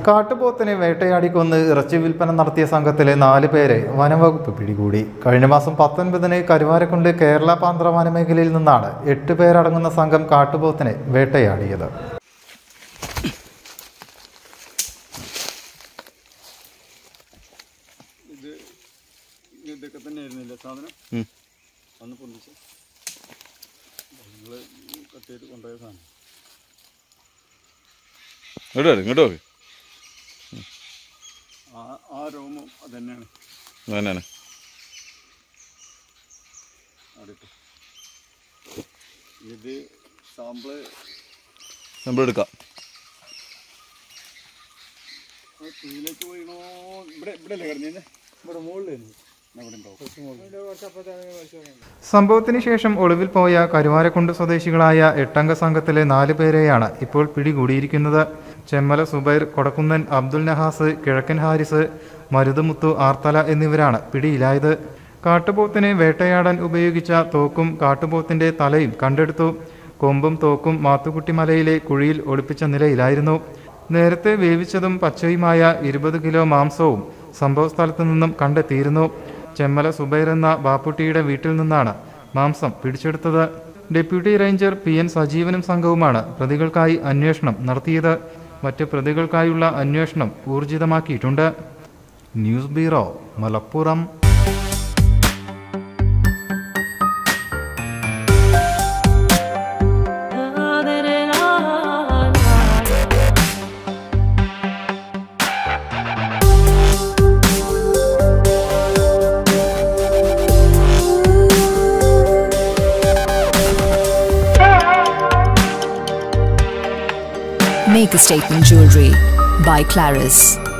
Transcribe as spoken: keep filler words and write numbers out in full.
കാട്ടുപോത്തിനെ വേട്ടയാടിക്കൊന്ന് ഇറച്ചി വിൽപ്പന നടത്തിയ സംഘത്തിലെ നാല് പേരെ വനംവകുപ്പ് പിടികൂടി. കഴിഞ്ഞ മാസം പത്തൊൻപതിന് കരുവാരക്കുണ്ട് കേരള പാന്ത്ര വനമേഖലയിൽ നിന്നാണ് എട്ട് പേരടങ്ങുന്ന സംഘം കാട്ടുപോത്തിനെ വേട്ടയാടിയത്. ഇത് സാമ്പിള് സാമ്പിൾ എടുക്കാം. ഇതിലേക്ക് പോയിണോ? ഇവിടെ ഇവിടെ അല്ലേ കിടന്നേ? ഇവിടെ മുകളിൽ സംഭവത്തിന് ശേഷം ഒളിവിൽ പോയ കരുവാരക്കുണ്ട് സ്വദേശികളായ എട്ടംഗ സംഘത്തിലെ നാല് പേരെയാണ് ഇപ്പോൾ പിടികൂടിയിരിക്കുന്നത്. ചെമ്മല സുബൈർ, കൊടക്കുന്നൻ അബ്ദുൽ നഹാസ്, കിഴക്കൻ ഹാരിസ്, മരുതുമുത്തു ആർത്തല എന്നിവരാണ് പിടിയിലായത്. കാട്ടുപോത്തിനെ വേട്ടയാടാൻ ഉപയോഗിച്ച തോക്കും കാട്ടുപോത്തിന്റെ തലയും കണ്ടെടുത്തു. കൊമ്പും തോക്കും മാത്തുക്കുട്ടി മലയിലെ കുഴിയിൽ ഒളിപ്പിച്ച നിലയിലായിരുന്നു. നേരത്തെ വേവിച്ചതും പച്ചയുമായ ഇരുപത് കിലോ മാംസവും സംഭവസ്ഥലത്തു നിന്നും കണ്ടെത്തിയിരുന്നു. ചെമ്മല സുബൈർ എന്ന ബാപ്പുട്ടിയുടെ വീട്ടിൽ നിന്നാണ് മാംസം പിടിച്ചെടുത്തത്. ഡെപ്യൂട്ടി റേഞ്ചർ പി എൻ സജീവനും സംഘവുമാണ് പ്രതികൾക്കായി അന്വേഷണം നടത്തിയത്. മറ്റ് പ്രതികൾക്കായുള്ള അന്വേഷണം ഊർജിതമാക്കിയിട്ടുണ്ട്. News bureau, Malappuram. Make a Statement Jewelry by Claris.